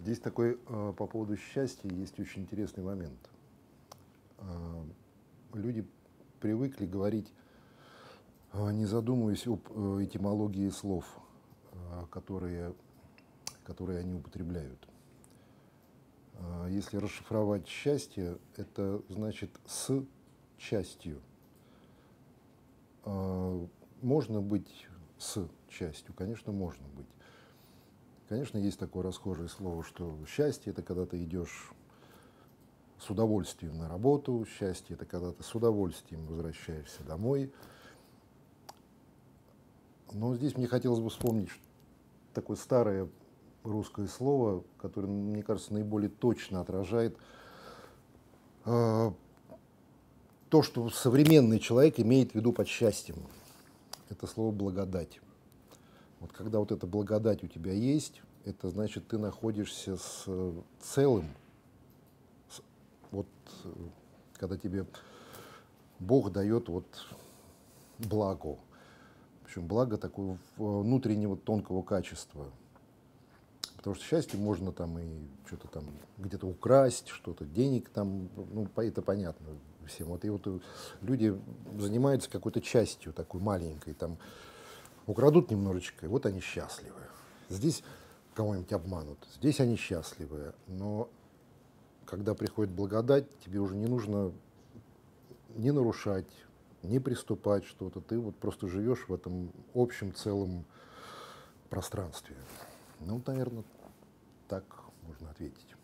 Здесь такой, по поводу счастья есть очень интересный момент. А, Люди привыкли говорить, не задумываясь об этимологии слов, которые они употребляют. Если расшифровать счастье, это значит «с частью». Можно быть с частью? Конечно, можно быть. Конечно, есть такое расхожее слово, что счастье — это когда ты идешь с удовольствием на работу, счастье — это когда ты с удовольствием возвращаешься домой. Но здесь мне хотелось бы вспомнить такое старое русское слово, которое, мне кажется, наиболее точно отражает э, то, что современный человек имеет в виду под счастьем. Это слово «благодать». Вот когда вот эта благодать у тебя есть, это значит, ты находишься с целым. Вот когда тебе Бог дает вот благо, причем благо такого внутреннего тонкого качества. Потому что счастье можно там и что-то там где-то украсть, что-то, денег там, ну, это понятно всем. Вот, и вот люди занимаются какой-то частью такой маленькой, там, украдут немножечко, и вот они счастливы. Здесь кого-нибудь обманут, здесь они счастливы. Но когда приходит благодать, тебе уже не нужно ни нарушать, ни приступать что-то. Ты вот просто живешь в этом общем целом пространстве. Ну, наверное, так можно ответить.